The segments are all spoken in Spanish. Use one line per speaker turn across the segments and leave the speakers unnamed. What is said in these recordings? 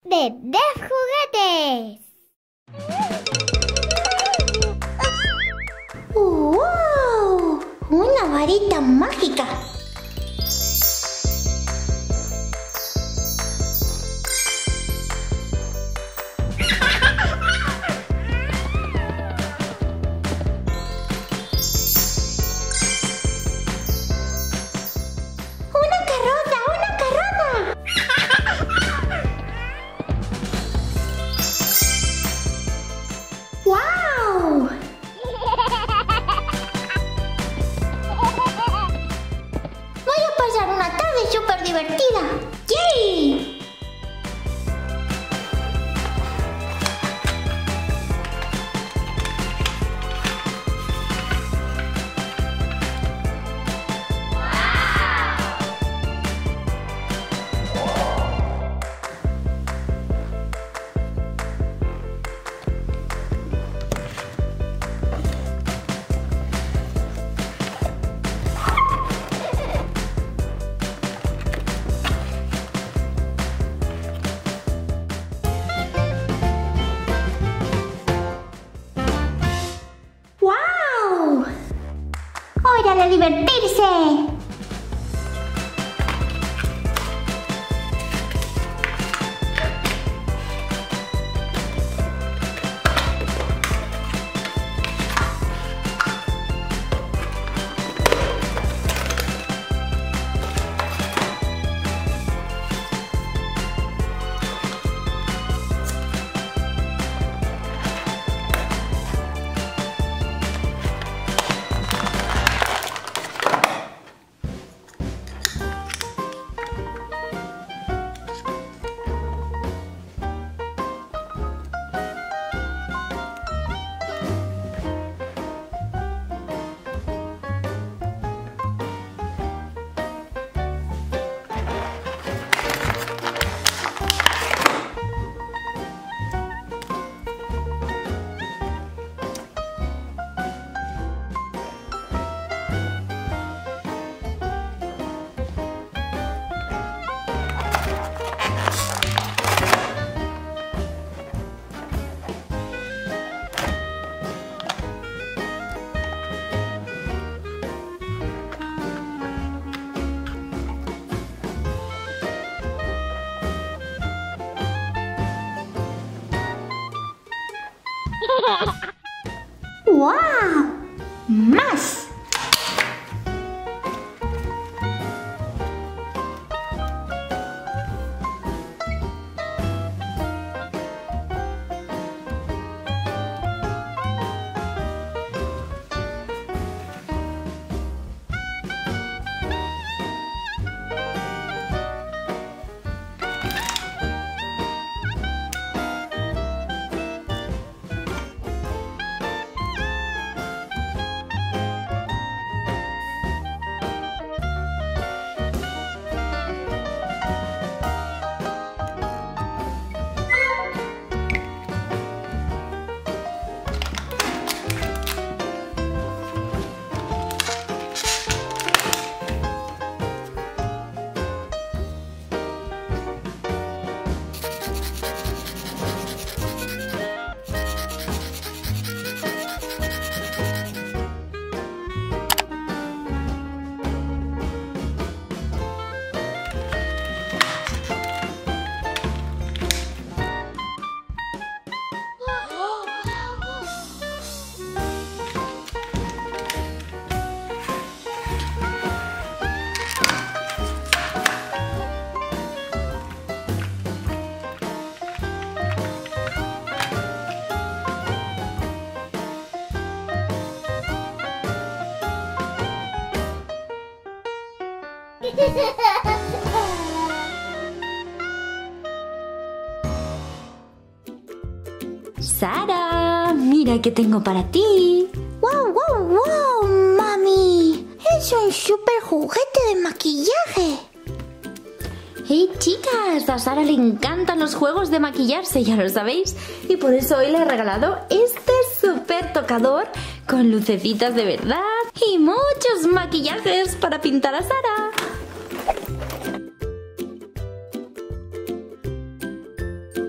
de Def Juguetes. ¡Wow! ¡Una varita mágica! ¡Súper divertida! ¡Yay! ¡Hora de divertirse! ¡Wow! ¡Más!
Sara, mira qué tengo para ti.
¡Wow, wow, wow, mami! Es un súper juguete de maquillaje.
¡Hey, chicas! A Sara le encantan los juegos de maquillarse, ya lo sabéis. Y por eso hoy le he regalado este súper tocador con lucecitas de verdad y muchos maquillajes para pintar a Sara.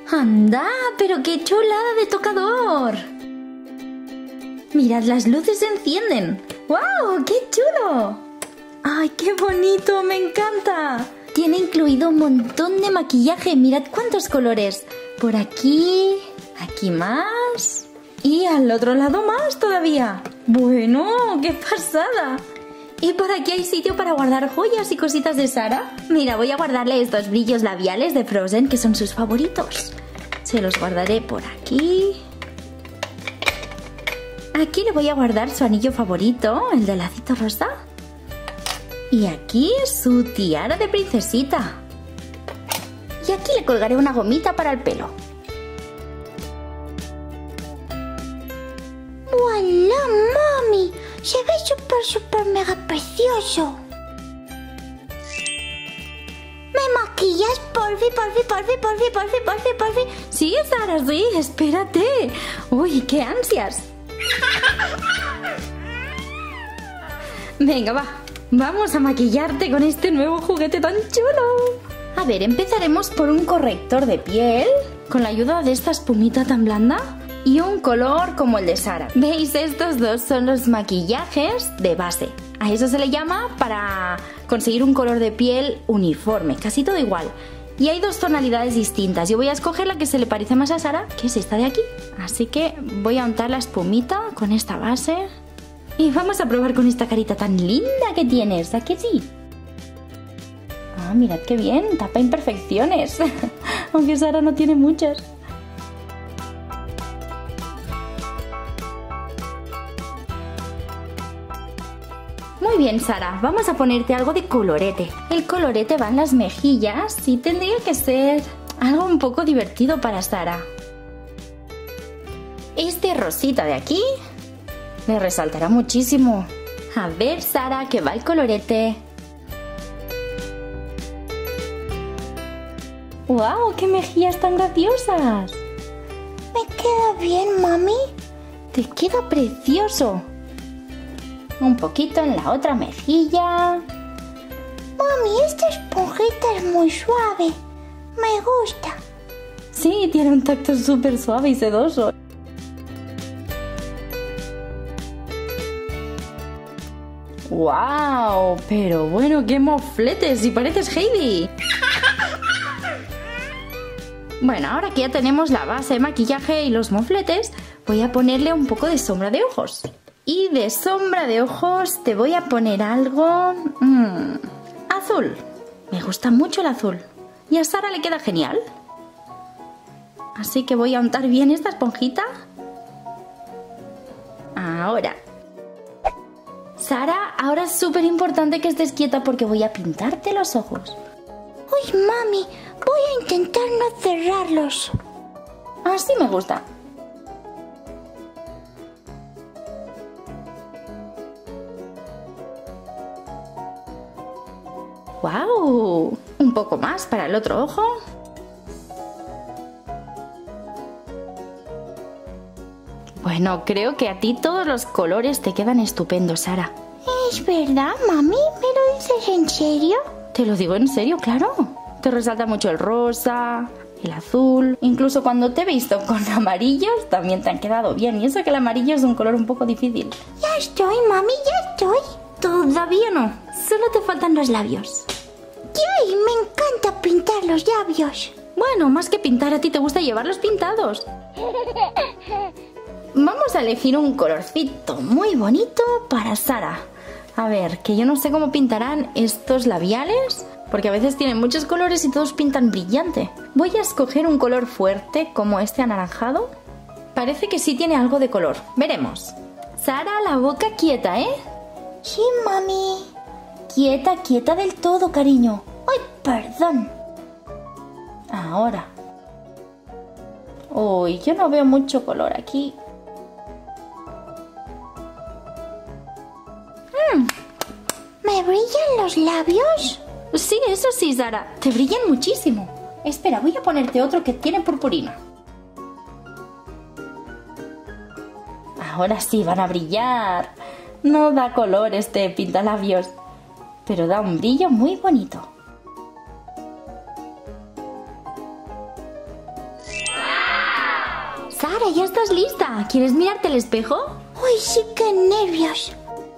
¡Anda! ¡Pero qué chulada de tocador! Mirad, las luces se encienden. ¡Wow! ¡Qué chulo! ¡Ay, qué bonito! ¡Me encanta! Tiene incluido un montón de maquillaje. Mirad cuántos colores. Por aquí, aquí más y al otro lado más todavía. Bueno, qué pasada. Y por aquí hay sitio para guardar joyas y cositas de Sara. Mira, voy a guardarle estos brillos labiales de Frozen, que son sus favoritos. Se los guardaré por aquí. Aquí le voy a guardar su anillo favorito, el de lacito rosa. Y aquí su tiara de princesita. Y aquí le colgaré una gomita para el pelo.
¡Hola, mami! Se ve súper mega precioso. ¿Me maquillas? Porfi.
Sí, Sara, sí, espérate. Uy, qué ansias. Venga, va. Vamos a maquillarte con este nuevo juguete tan chulo. A ver, empezaremos por un corrector de piel con la ayuda de esta espumita tan blanda y un color como el de Sara. ¿Veis? Estos dos son los maquillajes de base. A eso se le llama para conseguir un color de piel uniforme, casi todo igual. Y hay dos tonalidades distintas. Yo voy a escoger la que se le parece más a Sara, que es esta de aquí. Así que voy a untar la espumita con esta base. Y vamos a probar con esta carita tan linda que tienes, ¿a que sí? Ah, mirad qué bien, tapa imperfecciones. Aunque Sara no tiene muchas. Muy bien, Sara, vamos a ponerte algo de colorete. El colorete va en las mejillas y tendría que ser algo un poco divertido para Sara. Este rosita de aquí le resaltará muchísimo. A ver, Sara, que va el colorete. ¡Wow! ¡Qué mejillas tan graciosas!
¿Me queda bien, mami?
Te queda precioso. Un poquito en la otra mejilla.
Mami, esta esponjita es muy suave. Me gusta.
Sí, tiene un tacto súper suave y sedoso. ¡Wow! Pero bueno, qué mofletes, y pareces Heidi. Bueno, ahora que ya tenemos la base de maquillaje y los mofletes, voy a ponerle un poco de sombra de ojos. Y de sombra de ojos te voy a poner algo azul. Me gusta mucho el azul. Y a Sara le queda genial. Así que voy a untar bien esta esponjita. Ahora. Sara, ahora es súper importante que estés quieta porque voy a pintarte los ojos.
Uy, mami, voy a intentar no cerrarlos.
Así me gusta. ¡Wow! Un poco más para el otro ojo. Bueno, creo que a ti todos los colores te quedan estupendos, Sara.
¿Es verdad, mami? ¿Me lo dices en serio?
Te lo digo en serio, claro. Te resalta mucho el rosa, el azul. Incluso cuando te he visto con amarillos también te han quedado bien. Y eso que el amarillo es un color un poco difícil.
Ya estoy, mami, ya estoy.
Todavía no. Solo te faltan los labios.
¡Yay! Me encanta pintar los labios.
Bueno, más que pintar, a ti te gusta llevarlos pintados. Vamos a elegir un colorcito muy bonito para Sara. A ver, que yo no sé cómo pintarán estos labiales, porque a veces tienen muchos colores y todos pintan brillante. Voy a escoger un color fuerte como este anaranjado. Parece que sí tiene algo de color. Veremos. Sara, la boca quieta, ¿eh?
Sí, mami.
Quieta, quieta del todo, cariño.
Ay, perdón.
Ahora. Uy, yo no veo mucho color aquí.
¿Me brillan los labios?
Sí, eso sí, Sara. Te brillan muchísimo. Espera, voy a ponerte otro que tiene purpurina. Ahora sí van a brillar. No da color este pintalabios, pero da un brillo muy bonito. ya estás lista. ¿Quieres mirarte al espejo?
Uy, sí, qué nervios.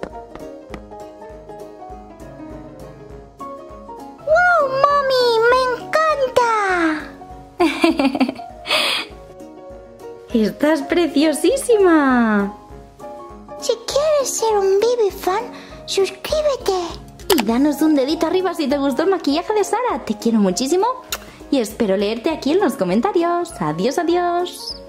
¡Wow, mami! ¡Me encanta!
¡Estás preciosísima!
Si quieres ser un baby fan, suscríbete.
Y danos un dedito arriba si te gustó el maquillaje de Sara. Te quiero muchísimo y espero leerte aquí en los comentarios. Adiós, adiós.